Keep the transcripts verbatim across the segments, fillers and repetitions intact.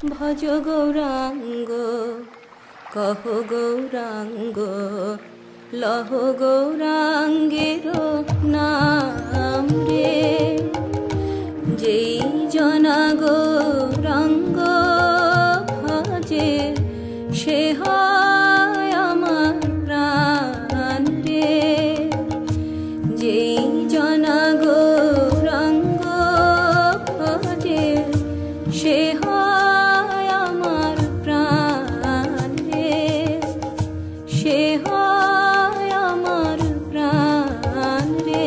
ভজ গৌরাঙ্গ কহ গৌরাঙ্গ লহ গৌরাঙ্গের নাম রে। যেই জনা গৌরাঙ্গ ভজে সে হয় আমার প্রাণ রে। যেই জনা গৌরাঙ্গ ভজে সে হয় আমার প্রাণ রে। সে হয় আমার প্রাণ রে।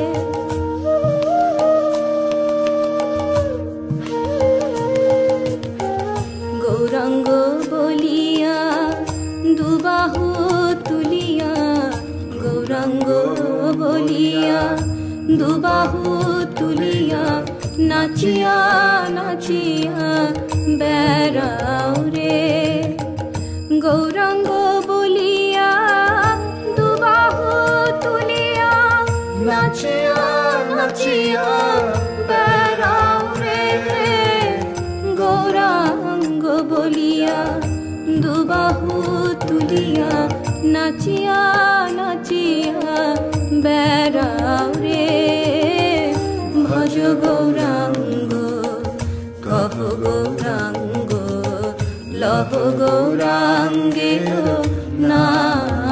গৌরাঙ্গ বলিয়া দুবাহু তুলিয়া, গৌরাঙ্গ বলিয়া দুবাহু তুলিয়া নাচিয়া নাচিয়া বেড়াও রে। গৌরাঙ্গ বলিয়া দুবাহু তুলিয়া নাচিয়া নাচিয়া বেড়াও রে। গৌরাঙ্গ বলিয়া দুবাহু তুলিয়া নাচিয়া নাচিয়া বেড়াও রে। ভজ গৌরাঙ্গ কহ গৌরাঙ্গ লহ গৌরাঙ্গের নাম